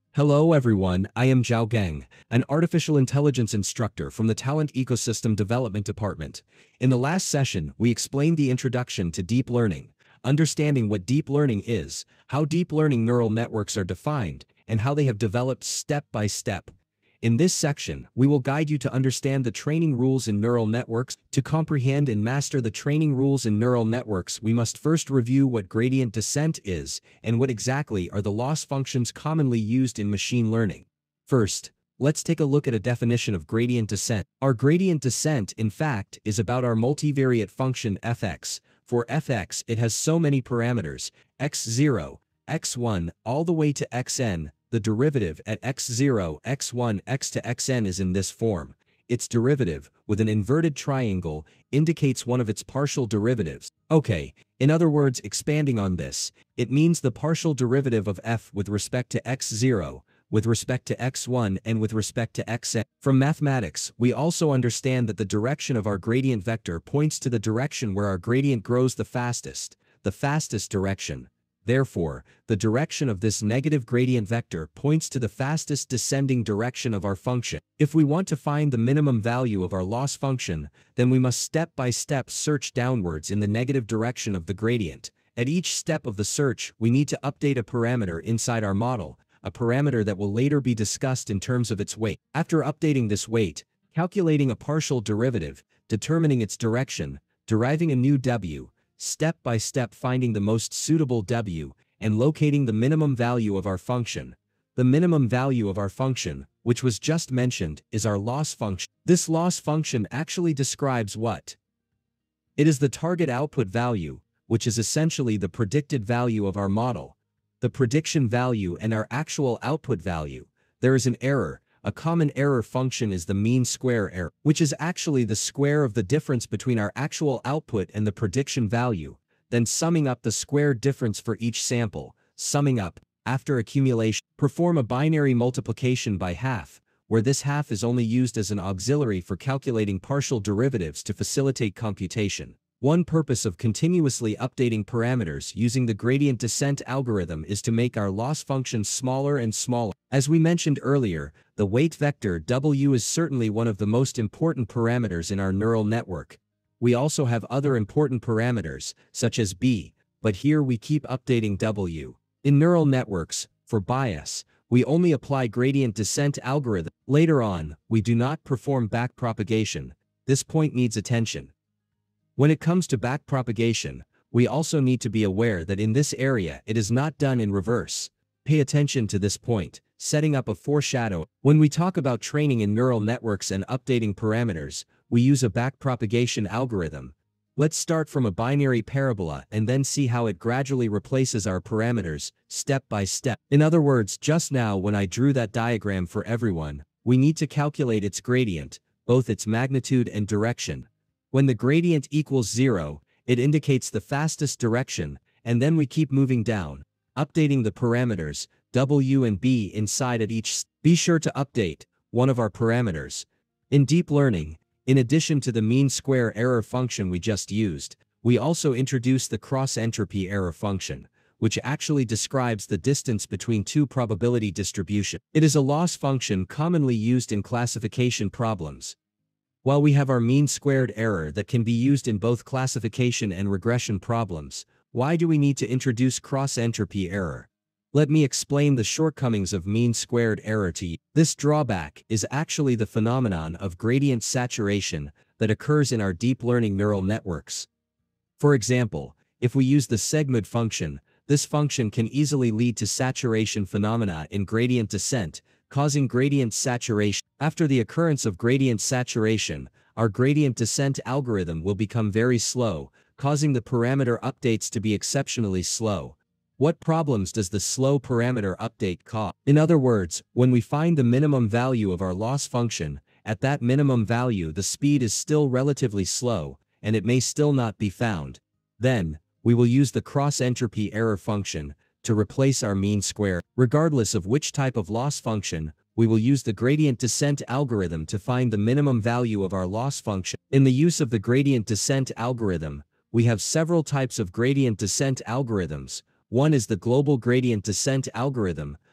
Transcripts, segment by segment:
Hello everyone, I am Zhao Geng, an artificial intelligence instructor from the Talent Ecosystem Development Department. In the last session, we explained the introduction to deep learning, understanding what deep learning is, how deep learning neural networks are defined, and how they have developed step by step. In this section, we will guide you to understand the training rules in neural networks. To comprehend and master the training rules in neural networks, we must first review what gradient descent is and what exactly are the loss functions commonly used in machine learning. First, let's take a look at a definition of gradient descent. Our gradient descent, in fact, is about our multivariate function fx. For fx, it has so many parameters, x0, x1, all the way to xn. The derivative at x0, x1, x to xn is in this form. Its derivative, with an inverted triangle, indicates one of its partial derivatives. Okay, in other words, expanding on this, it means the partial derivative of f with respect to x0, with respect to x1 and with respect to xn. From mathematics, we also understand that the direction of our gradient vector points to the direction where our gradient grows the fastest direction. Therefore, the direction of this negative gradient vector points to the fastest descending direction of our function. If we want to find the minimum value of our loss function, then we must step by step search downwards in the negative direction of the gradient. At each step of the search, we need to update a parameter inside our model, a parameter that will later be discussed in terms of its weight. After updating this weight, calculating a partial derivative, determining its direction, deriving a new w, step by step finding the most suitable w, and locating the minimum value of our function. The minimum value of our function, which was just mentioned, is our loss function. This loss function actually describes what? It is the target output value, which is essentially the predicted value of our model. The prediction value and our actual output value. There is an error. A common error function is the mean square error, which is actually the square of the difference between our actual output and the prediction value, then summing up the square difference for each sample. Summing up, after accumulation, perform a binary multiplication by half, where this half is only used as an auxiliary for calculating partial derivatives to facilitate computation. One purpose of continuously updating parameters using the gradient descent algorithm is to make our loss function smaller and smaller. As we mentioned earlier, the weight vector w is certainly one of the most important parameters in our neural network. We also have other important parameters, such as b, but here we keep updating w. In neural networks, for bias, we only apply gradient descent algorithm. Later on, we do not perform backpropagation. This point needs attention. When it comes to backpropagation, we also need to be aware that in this area it is not done in reverse. Pay attention to this point, setting up a foreshadow. When we talk about training in neural networks and updating parameters, we use a backpropagation algorithm. Let's start from a binary parabola and then see how it gradually replaces our parameters, step by step. In other words, just now when I drew that diagram for everyone, we need to calculate its gradient, both its magnitude and direction. When the gradient equals 0, it indicates the fastest direction, and then we keep moving down, updating the parameters, w and b inside at each. Be sure to update one of our parameters. In deep learning, in addition to the mean square error function we just used, we also introduce the cross-entropy error function, which actually describes the distance between two probability distributions. It is a loss function commonly used in classification problems. While we have our mean squared error that can be used in both classification and regression problems, why do we need to introduce cross-entropy error? Let me explain the shortcomings of mean squared error to you. This drawback is actually the phenomenon of gradient saturation that occurs in our deep learning neural networks. For example, if we use the segmod function, this function can easily lead to saturation phenomena in gradient descent, causing gradient saturation. After the occurrence of gradient saturation, our gradient descent algorithm will become very slow, causing the parameter updates to be exceptionally slow. What problems does the slow parameter update cause? In other words, when we find the minimum value of our loss function, at that minimum value the speed is still relatively slow, and it may still not be found. Then, we will use the cross-entropy error function to replace our mean square. Regardless of which type of loss function, we will use the gradient descent algorithm to find the minimum value of our loss function. In the use of the gradient descent algorithm, we have several types of gradient descent algorithms. One is the global gradient descent algorithm,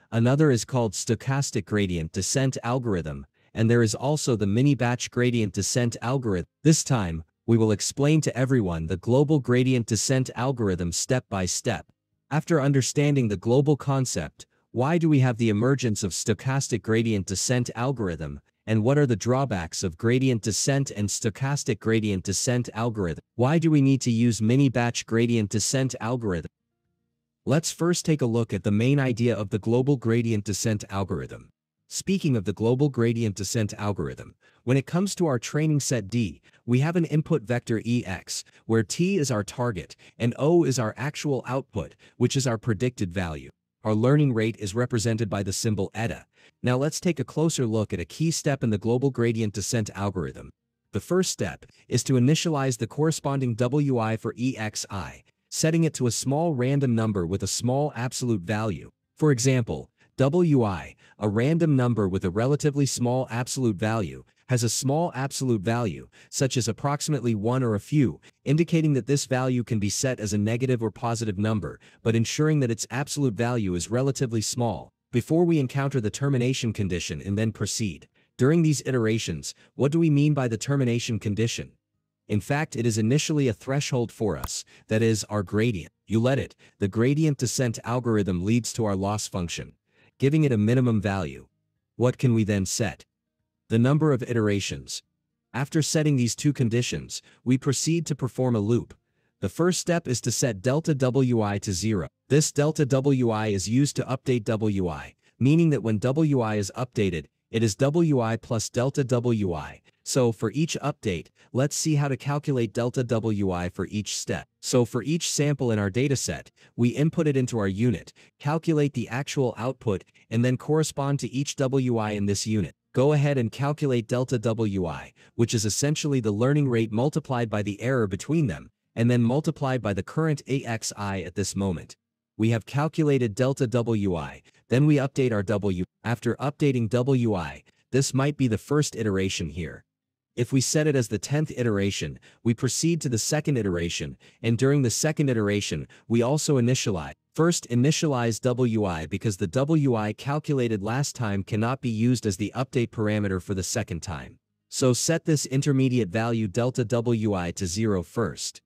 Another is called stochastic gradient descent algorithm, and there is also the MiniBatch gradient descent algorithm. This time, we will explain to everyone the global gradient descent algorithm step by step. After understanding the global concept, why do we have the emergence of stochastic gradient descent algorithm, and what are the drawbacks of gradient descent and stochastic gradient descent algorithm? Why do we need to use MiniBatch gradient descent algorithm? Let's first take a look at the main idea of the global gradient descent algorithm. Speaking of the global gradient descent algorithm, when it comes to our training set D, we have an input vector EX, where T is our target and O is our actual output, which is our predicted value. Our learning rate is represented by the symbol eta. Now let's take a closer look at a key step in the global gradient descent algorithm. The first step is to initialize the corresponding WI for EXI, setting it to a small random number with a small absolute value. For example, WI, a random number with a relatively small absolute value, has a small absolute value, such as approximately 1 or a few, indicating that this value can be set as a negative or positive number, but ensuring that its absolute value is relatively small, before we encounter the termination condition and then proceed. During these iterations, what do we mean by the termination condition? In fact, it is initially a threshold for us, that is, our gradient. You let it, the gradient descent algorithm leads to our loss function, giving it a minimum value. What can we then set? The number of iterations. After setting these two conditions, we proceed to perform a loop. The first step is to set delta WI to 0. This delta WI is used to update WI, meaning that when WI is updated, it is WI plus delta WI. So for each update, let's see how to calculate delta WI for each step. So for each sample in our dataset, we input it into our unit, calculate the actual output, and then correspond to each WI in this unit. Go ahead and calculate delta WI, which is essentially the learning rate multiplied by the error between them, and then multiplied by the current AXI at this moment. We have calculated delta WI, then we update our W. After updating WI, this might be the first iteration here. If we set it as the 10th iteration, we proceed to the second iteration, and during the second iteration, we also initialize. First, initialize WI because the WI calculated last time cannot be used as the update parameter for the second time. So set this intermediate value delta WI to 0 first.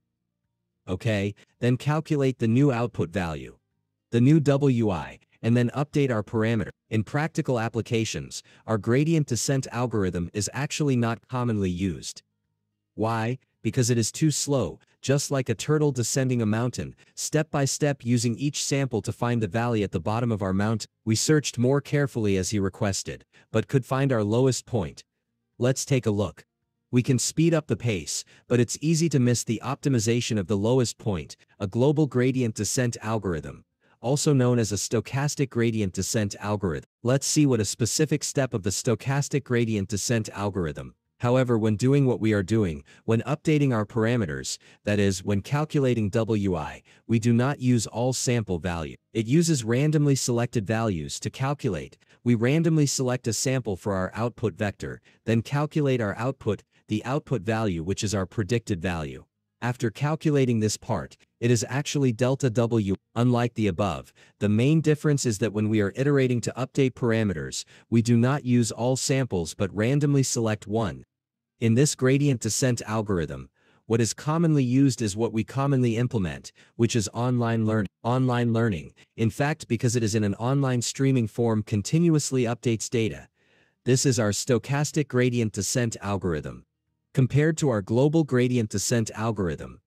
Okay, then calculate the new output value, the new WI, and then update our parameter. In practical applications, our gradient descent algorithm is actually not commonly used. Why? Because it is too slow, just like a turtle descending a mountain, step by step using each sample to find the valley at the bottom of our mountain. We searched more carefully as he requested, but could find our lowest point. Let's take a look. We can speed up the pace, but it's easy to miss the optimization of the lowest point, a global gradient descent algorithm, also known as a stochastic gradient descent algorithm. Let's see what a specific step of the stochastic gradient descent algorithm. However, when doing what we are doing, when updating our parameters, that is, when calculating WI, we do not use all sample value. It uses randomly selected values to calculate. We randomly select a sample for our output vector, then calculate our output, the output value which is our predicted value. After calculating this part, it is actually delta W. Unlike the above, the main difference is that when we are iterating to update parameters, we do not use all samples but randomly select one. In this gradient descent algorithm, what is commonly used is what we commonly implement, which is online learning. Online learning, in fact, because it is in an online streaming form, continuously updates data. This is our stochastic gradient descent algorithm. Compared to our global gradient descent algorithm,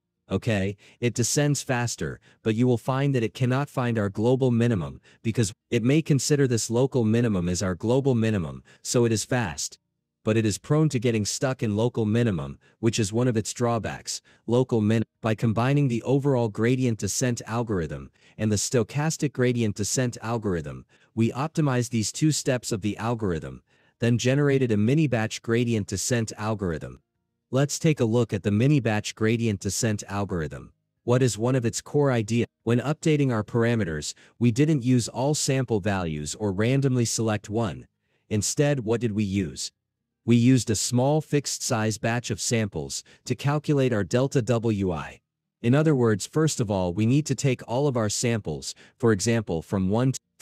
okay, it descends faster, but you will find that it cannot find our global minimum, because it may consider this local minimum as our global minimum, so it is fast. But it is prone to getting stuck in local minimum, which is one of its drawbacks. Local min. By combining the overall gradient descent algorithm and the stochastic gradient descent algorithm, we optimized these two steps of the algorithm, then generated a MiniBatch gradient descent algorithm. Let's take a look at the MiniBatch gradient descent algorithm. What is one of its core ideas? When updating our parameters, we didn't use all sample values or randomly select one. Instead, what did we use? We used a small fixed-size batch of samples to calculate our delta WI. In other words, first of all, we need to take all of our samples, for example, from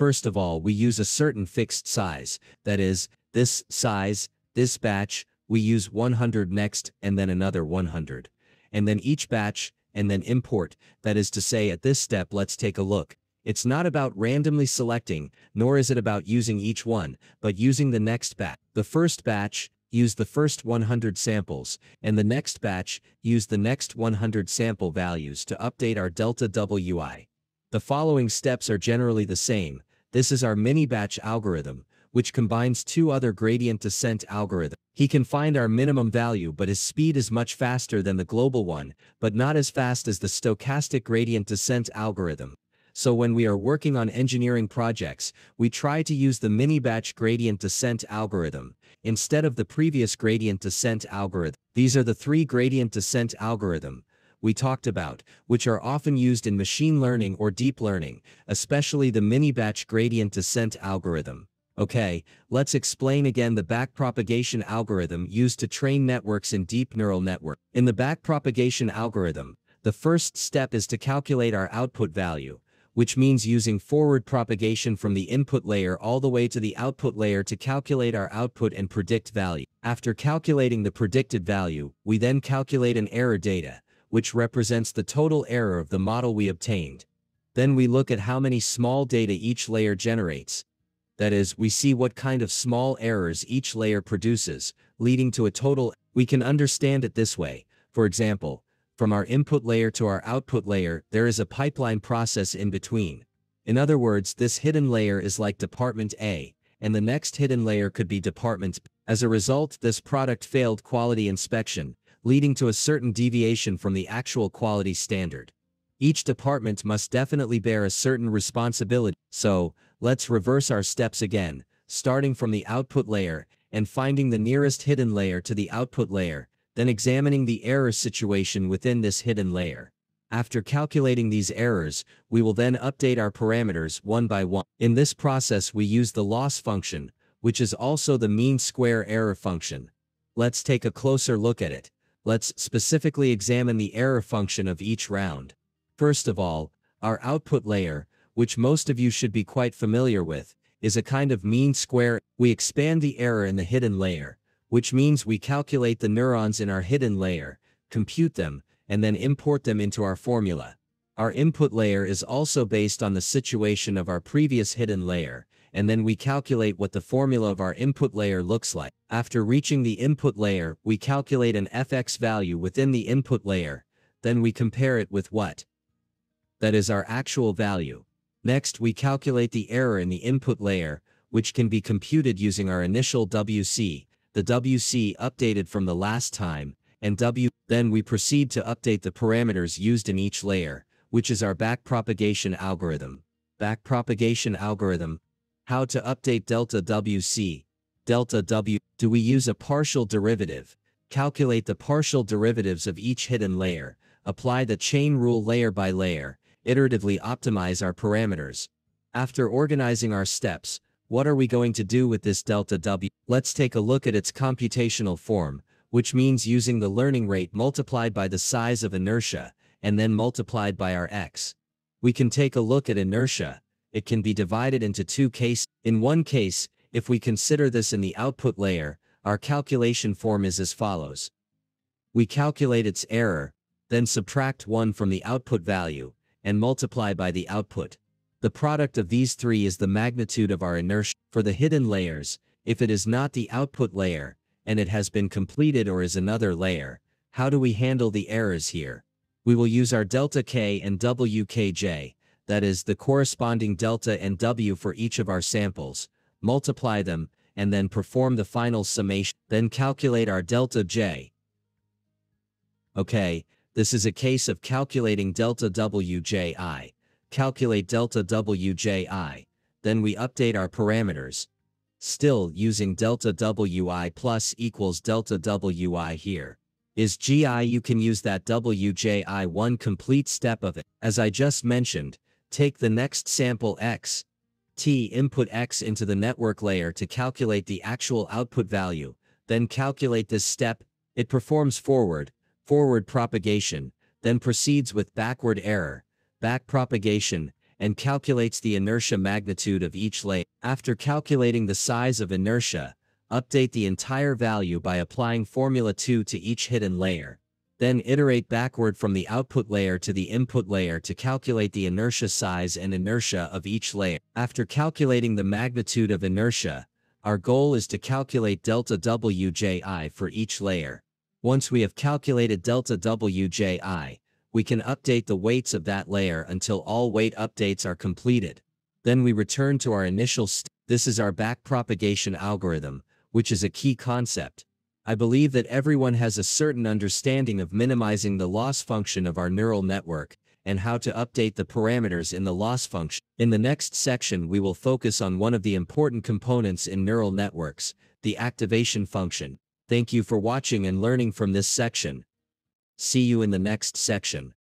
First of all, we use a certain fixed size, that is, this size, this batch, we use 100 next, and then another 100. And then each batch, and then import, that is to say at this step let's take a look. It's not about randomly selecting, nor is it about using each one, but using the next batch. The first batch, use the first 100 samples, and the next batch, use the next 100 sample values to update our delta WI. The following steps are generally the same. This is our MiniBatch algorithm, which combines two other gradient descent algorithms. He can find our minimum value, but his speed is much faster than the global one, but not as fast as the stochastic gradient descent algorithm. So when we are working on engineering projects, we try to use the MiniBatch gradient descent algorithm instead of the previous gradient descent algorithm. These are the three gradient descent algorithms we talked about, which are often used in machine learning or deep learning, especially the MiniBatch gradient descent algorithm. Okay, let's explain again the backpropagation algorithm used to train networks in deep neural network. In the backpropagation algorithm, the first step is to calculate our output value, which means using forward propagation from the input layer all the way to the output layer to calculate our output and predict value. After calculating the predicted value, we then calculate an error data, which represents the total error of the model we obtained. Then we look at how many small data each layer generates. That is, we see what kind of small errors each layer produces, leading to a total. We can understand it this way. For example, from our input layer to our output layer, there is a pipeline process in between. In other words, this hidden layer is like department A, and the next hidden layer could be department B. As a result, this product failed quality inspection, leading to a certain deviation from the actual quality standard. Each department must definitely bear a certain responsibility. So, let's reverse our steps again, starting from the output layer and finding the nearest hidden layer to the output layer, then examining the error situation within this hidden layer. After calculating these errors, we will then update our parameters one by one. In this process we use the loss function, which is also the mean square error function. Let's take a closer look at it. Let's specifically examine the error function of each round. First of all, our output layer, which most of you should be quite familiar with, is a kind of mean square. We expand the error in the hidden layer, which means we calculate the neurons in our hidden layer, compute them, and then import them into our formula. Our input layer is also based on the situation of our previous hidden layer, and then we calculate what the formula of our input layer looks like. After reaching the input layer, we calculate an fx value within the input layer, then we compare it with what? That is our actual value. Next, we calculate the error in the input layer, which can be computed using our initial WC, the WC updated from the last time, and then we proceed to update the parameters used in each layer, which is our backpropagation algorithm. Backpropagation algorithm. How to update delta WC. Delta W. Do we use a partial derivative? Calculate the partial derivatives of each hidden layer, apply the chain rule layer by layer, iteratively optimize our parameters. After organizing our steps, what are we going to do with this delta W? Let's take a look at its computational form, which means using the learning rate multiplied by the size of inertia, and then multiplied by our x. We can take a look at inertia. It can be divided into two cases. In one case, if we consider this in the output layer, our calculation form is as follows. We calculate its error, then subtract 1 from the output value, and multiply by the output. The product of these three is the magnitude of our inertia. For the hidden layers, if it is not the output layer, and it has been completed or is another layer, how do we handle the errors here? We will use our delta K and WKJ, that is, the corresponding delta and W for each of our samples, multiply them, and then perform the final summation, then calculate our delta J. Okay, this is a case of calculating delta WJI. Calculate delta WJI, then we update our parameters. Still using delta WI plus equals delta WI here. Is GI, you can use that WJI one complete step of it. As I just mentioned, take the next sample X, T input X into the network layer to calculate the actual output value, then calculate this step. It performs forward propagation, then proceeds with backward error, backpropagation, and calculates the inertia magnitude of each layer. After calculating the size of inertia, update the entire value by applying Formula 2 to each hidden layer. Then iterate backward from the output layer to the input layer to calculate the inertia size and inertia of each layer. After calculating the magnitude of inertia, our goal is to calculate delta Wji for each layer. Once we have calculated delta Wji, we can update the weights of that layer until all weight updates are completed. Then we return to our initial state. This is our backpropagation algorithm, which is a key concept. I believe that everyone has a certain understanding of minimizing the loss function of our neural network and how to update the parameters in the loss function. In the next section, we will focus on one of the important components in neural networks, the activation function. Thank you for watching and learning from this section. See you in the next section.